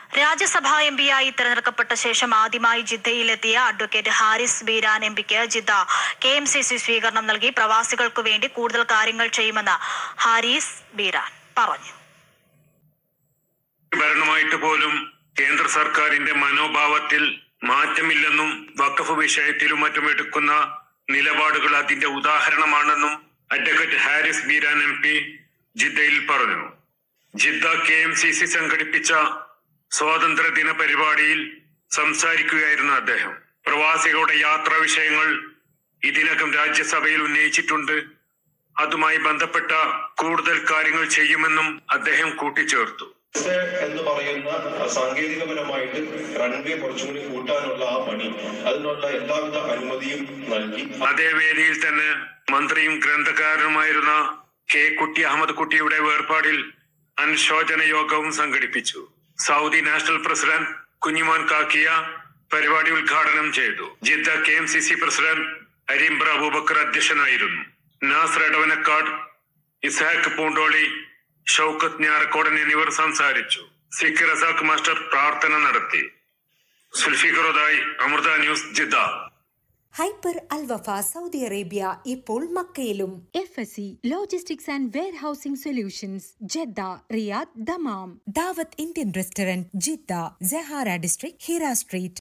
രാജ്യസഭാ എംപിയായി തിരഞ്ഞെടുക്കപ്പെട്ട ശേഷം ആദ്യമായി ജിദ്ദയിലെത്തിയ അഡ്വക്കേറ്റ് ഹാരിസ് ബീരാൻ എംപിക്ക് ജിദ്ദ KMCC സ്വീകരണം നൽകി. പ്രവാസികൾക്കു വേണ്ടി കൂടുതൽ കാര്യങ്ങൾ ചെയ്യുമെന്ന് ഹാരിസ് ബീരാൻ പറഞ്ഞു. ഭരണമായിട്ട് പോലും കേന്ദ്ര സർക്കാരിന്റെ മനോഭാവത്തിൽ മാറ്റമില്ലെന്നും വഖഫ് വിഷയത്തിലും മറ്റും എടുക്കുന്ന നിലപാടുകൾ അതിന്റെ ഉദാഹരണമാണെന്നും അഡ്വക്കേറ്റ് ഹാരിസ് ബീരാൻ MP ജിദ്ദയിൽ പറഞ്ഞു. ജിദ്ദ KMCC സംഘടിപ്പിച്ച സ്വാതന്ത്ര്യദിന പരിപാടിയിൽ സംസാരിക്കുകയായിരുന്നു അദ്ദേഹം. പ്രവാസികളുടെ യാത്രാ വിഷയങ്ങൾ ഇതിനകം രാജ്യസഭയിൽ ഉന്നയിച്ചിട്ടുണ്ട്. അതുമായി ബന്ധപ്പെട്ട കൂടുതൽ കാര്യങ്ങൾ ചെയ്യുമെന്നും അദ്ദേഹം കൂട്ടിച്ചേർത്തു. എന്ന് പറയുന്ന സാങ്കേതികപരമായിട്ട് റൺവേ കുറച്ചുകൂടി കൂട്ടാനുള്ള ആ പണി, അതിനുള്ള എല്ലാവിധ അനുമതിയും നൽകി. അതേ വേദിയിൽ തന്നെ മന്ത്രിയും ഗ്രന്ഥകാരനുമായിരുന്ന കുട്ടി അഹമ്മദ് കുട്ടിയുടെ വേർപാടിൽ അനുശോചന യോഗവും സംഘടിപ്പിച്ചു. Saudi national president Kunhimon Kakkiya പരിപാടി ഉദ്ഘാടനം ചെയ്തു. Jeddah KMCC president Areembra Aboobacker അധ്യക്ഷനായിരുന്നു. നാസർ എടവനക്കാട്, ഇസ്ഹാഖ് പൂണ്ടോളി, ഷൗക്കത്ത് ഞാറക്കോടൻ എന്നിവർ സംസാരിച്ചു. സിഖ് റസാഖ് മാസ്റ്റർ പ്രാർത്ഥന നടത്തി. സുൽഫിഖറുദായി, Amrita news, Jeddah. Hyper Al Wafa Saudi Arabia ഇപ്പോൾ മക്കയിലും. FSC logistics and warehousing solutions, Jeddah, Riyadh, Dammam. Dawat Indian restaurant, Jeddah, Sahara district, Hira street.